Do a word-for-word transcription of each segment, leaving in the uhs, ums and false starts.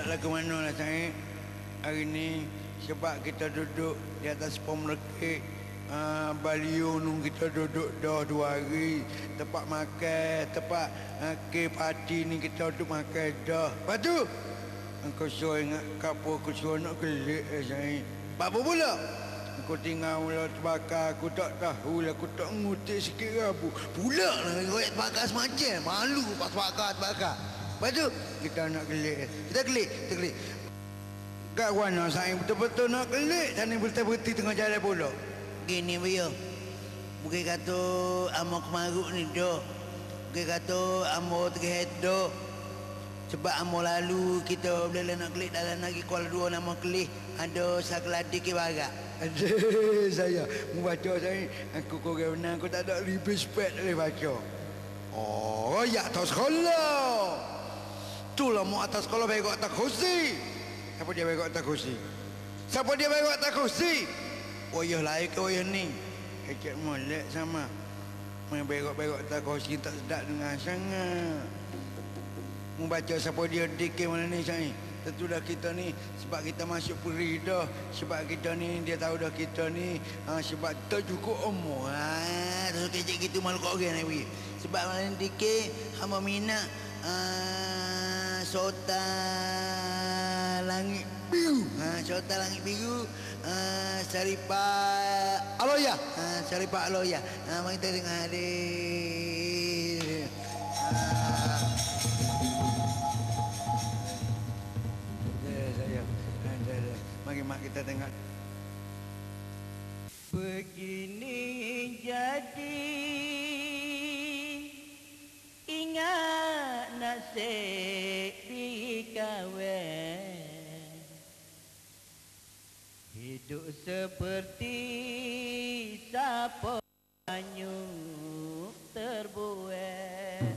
tak lagu mana lah saya. Hari ni sebab kita duduk di atas pom rekik, uh, Balio nung kita duduk dah dua hari. Tempat makan, tempat uh, ke parti ni kita duduk makan dah. Lepas tu aku suruh ingat kapur aku suruh nak kelik eh saya. Apa pula? Aku tinggal mula terbakar, aku tak tahu lah, aku tak ngutik sikit rabu. Pula lah royak terbakar semacam, malu pas terbakar, terbakar. Lepas tu, kita nak kelik, kita kelik, kita kelik. Kat mana saya betul-betul nak kelik, sana berhenti tengah jalan pula. Gini Bio, bukan kata amo kemaruk ni dok, bukan kata amo terhead dok. Sebab amo lalu kita bila nak kelik dalam lagi kuala dua nama kelik ada sakeladi ke barak. Aduh saya mau baca saya aku korang benar aku tak ada respect boleh baca. Oh ya atas sekolah. Itulah mau atas sekolah baik atas kursi. Siapa dia baik atas kursi? Siapa dia baik atas kursi? Oh ya lain ke oh ya ni. Kecik molek sama. Main baik-baik atas kursi tak sedap dengan sangat. Membaca siapa dia dikir mana ni saya. Tentu dah kita ni sebab kita masuk peri dah, sebab kita ni dia tahu dah kita ni ha, sebab tak cukup umur. Ha tu kecik gitu malu kau orang ni. Sebab mana dikir hamba minat ha, sota langit biru. Ha sota langit biru ha, Syaripa Aloya. Ha Syaripa Aloya. Ha mari kita dengar hadir. Ha mari mak kita tengok. Begini jadi ingat nasib dikawin, hidup seperti sapo anyuk terbuat.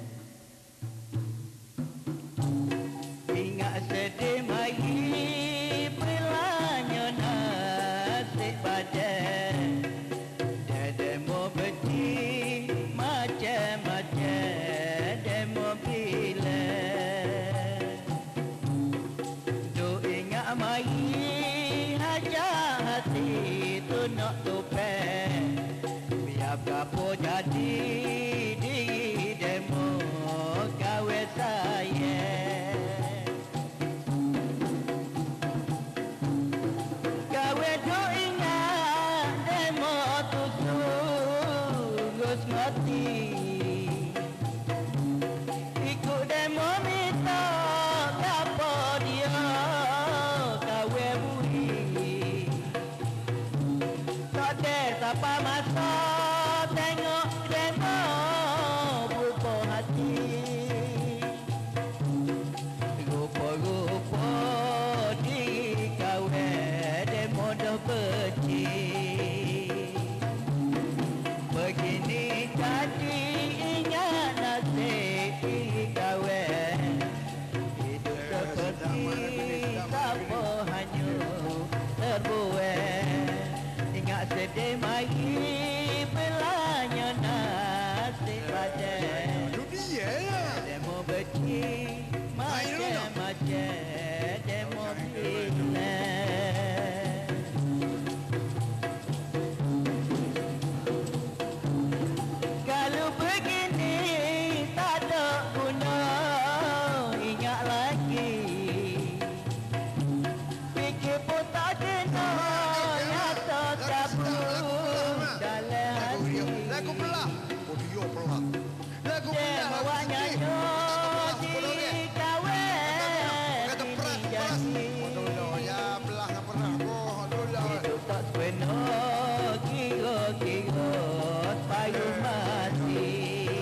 Ingat sedih magi badan demo beti macam-macam demo bila do ingat mai hajat hati tu nak topeng biar kapo jadi di demo gawe saya. Mati ikut demo minta kapo dia kawe buri tak ada siapa masa tengok demo rupa hati rupa-rupa di kawe demo dah kecil. Begini jadi ingat nasib kawan, hidup seperti sapo hanyut terbuat. Ingat sedih mari belanya nasib badan. Demo beci macam-macam demo bila. Lagu pelah. Oh dia pelah. Lagu pelah. Awaknya di kawan. Kata peras, peras. Oh dulu ya pelah tak pernah. Oh dulu. Hidup tak sepenuh kira-kira payu mati.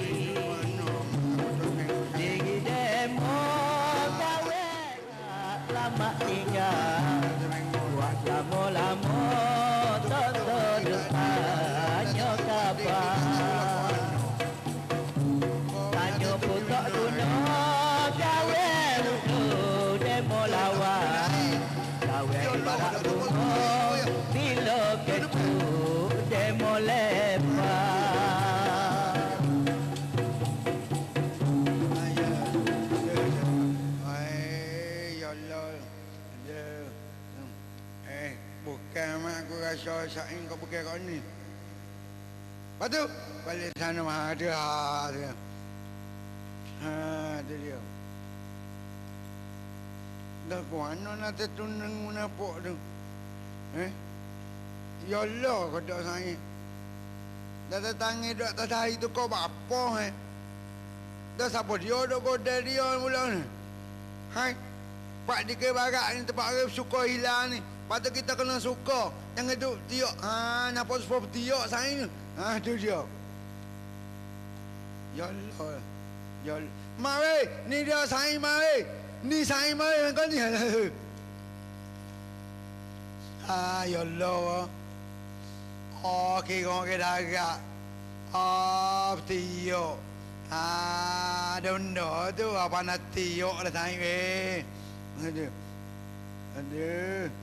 Diri demo kawan lama tinggal. Buat lama-lama tak terdepannya kabar. Tanya putak dunia gawe ludu demo lawan. Gawe barak bunga bila ketuk demo lepas. Ay ya Allah. rasa saing kau pakai kau ni. Lepas tu, balik sana mah ada. Ha, tu dia. Dah kuano nak tertunang munafuk tu. Eh? Ya Allah kau tak saing. Dah tetangi dok tak tahu tu kau apa eh? Dah siapa dia dok godel dia mula ni. Hai. Pak di ke barat ni tempat orang suka hilang ni. Patut kita kena suka. Jangan duk tiok. Ha, nampak sebab tiok saing ni. Ha, tu dia. Ya Allah. Ya Allah. Mak weh, ni dia saing mak weh. Ni saing mak weh kau ni. Ah, ya Allah. Oh, kira ke darat. Oh, tiok. Ah, dondo tu apa nak tiok dah saing weh. Ada. Ada.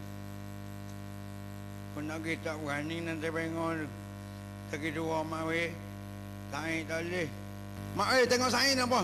Kau nak kita berani nanti bengong. Tak kira dua mak weh. Saing tak boleh. Mak weh tengok saing apa?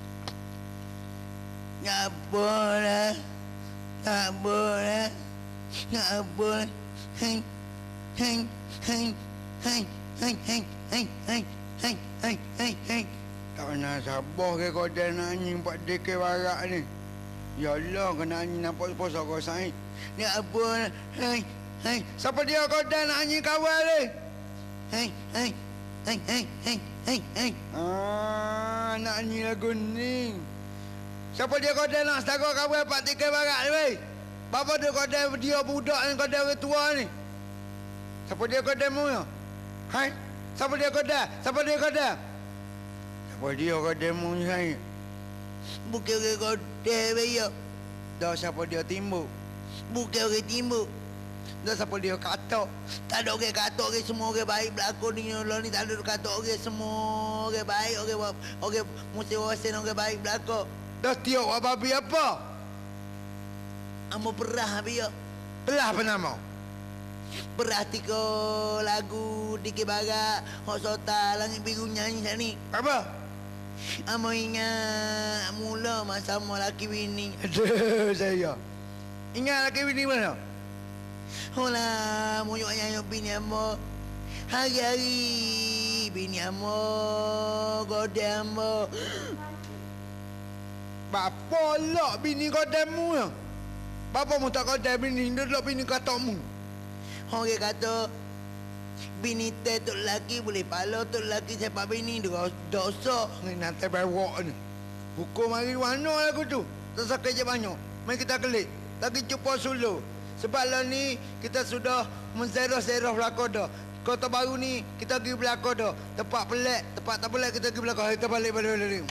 Tak boleh. Tak boleh. Tak boleh. Hei. Hei. Hei. Hei. Hei. Hei. Hei. Hei. Hei. Hei. Hei. Hei. Tak pernah sabar ke kau dah nak anjing empat dek barak ni. Ya Allah, kena anjing nampak puasa kau saing. Ni apa? Hei, hei. Siapa dia kau dah nak anjing kawal ni? Hei, hei. Hei, hei, hei, hei, hei. Ah, nak anjing lagu ni. Siapa dia kau dah nak setara kawal empat tiga barak ni, weh? Bapa dia kau dah dia budak ni, kau dah orang tua ni. Siapa dia kau dah mu ya? Hai? Siapa dia kau dah? Siapa dia kau dah? Siapa dia kau dah mu ni saya? Bukan orang kodeh beya. Dah siapa dia timbuk. Bukan orang timbuk. Dah siapa dia kata. Tak ada orang kata orang semua orang baik berlaku ni ni tak ada kata orang semua orang baik orang orang mesti wasen orang baik berlaku. Dah tiok apa babi apa? Amo perah biya. Perah apa nama? Perah tiga lagu dikit barat hok sota langit biru nyanyi sini. Apa? Amo ingat mula masa amo laki bini. Aduh saya. Ingat laki bini mana? Hola, muyuk nyanyi bini amo. Hari-hari bini amo, goda amo. Bapa lok bini godamu ya? Bapa mu tak goda bini, duduk bini katamu. Orang kata bini teh tu lelaki boleh pala tu lelaki sepak bini dosa. Ni nanti bawa ni. Hukum hari mana aku tu? Tak sakit je banyak. Mari kita kelik. Lagi cuba suluh. Sebab lah ni kita sudah menserah-serah belakang dah. Kota baru ni kita pergi belakang dah. Tempat pelik, tempat tak pelik kita pergi belakang. Kita balik balik balik.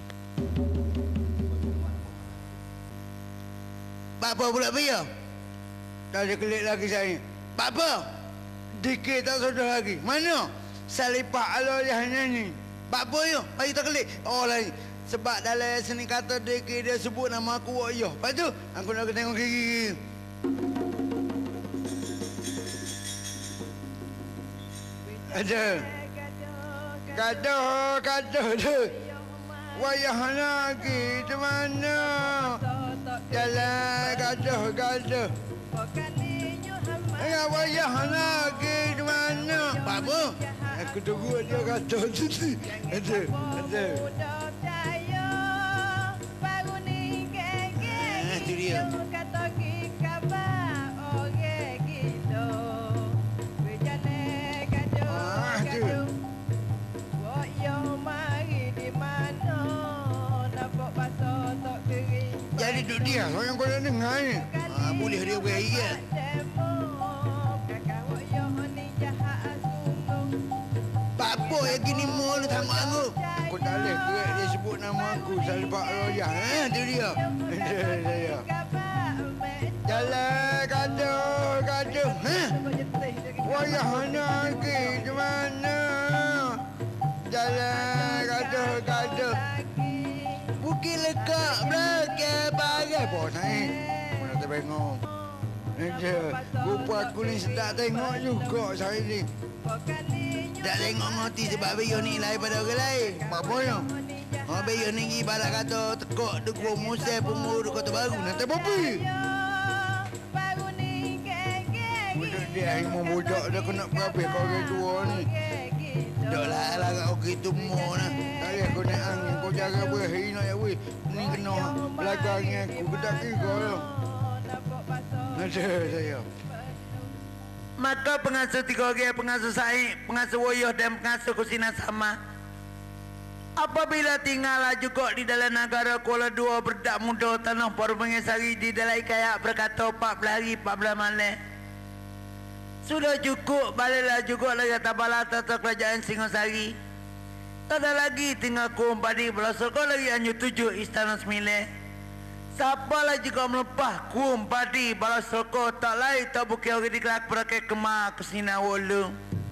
Bapa pula biar. Dah ada kelik lagi saya. Bapa. Dikit tak sudah lagi. Mana? Salipak aloleh ni. Bapa yo, mari kita kelik. Oh lain. Sebab dalam seni kata dikit dia sebut nama aku wak yo. Lepas tu aku nak tengok gigi. Ada. Gaduh, gaduh tu. Wayah lagi di mana? Jalan gaduh, gaduh. Eh, wayah lagi di mana? Apa? Aku tunggu dia gaduh tu. Ada, ada. Ah, tu dia. Jadi tu dia, kau yang kau dah dengar ni. Ah, boleh dia beri kan? Apa yang gini mau lu tanggung aku? Aku tak boleh kerek dia sebut nama aku. Salibak Royah. Ha, tu dia. Dia. Jalan gaduh, gaduh. Ha? Wayah lagi di mana? Jalan gaduh, gaduh. Bukit lekak belakang bagai bos naik. Mana terbengong. Dia, rupa aku ni sedap tengok juga saya ni. Tak tengok ngoti sebab Beyo ni lain pada orang lain. Apa ya? Oh, Beyo ni ibarat kata tekuk dukung musai pemuru kota baru. Nanti apa? Duduk dia yang mau budak dah kena berhabis kau orang tua ni. Dah lah lah kau gitu mau nah. Kali aku naik angin kau jaga berhari nak ya weh. Ni kena belakangnya aku kedak kau lah. Ada saya. Maka pengasuh tiga orang, pengasuh Said, pengasuh Woyoh dan pengasuh Kusina sama. Apabila tinggallah juga di dalam negara Kuala Dua berdak muda tanah Paru Pengesari di dalam kayak berkata empat belas hari empat belas malam. Sudah cukup baliklah juga lagi tabala tata kerajaan Singosari. Tak ada lagi tinggal kuam padi belasal kau lagi hanya tujuh istana sembilan. Siapalah juga melepah kuam padi balas soko tak lain tak bukit orang dikelak berakai kemak kesina wolung.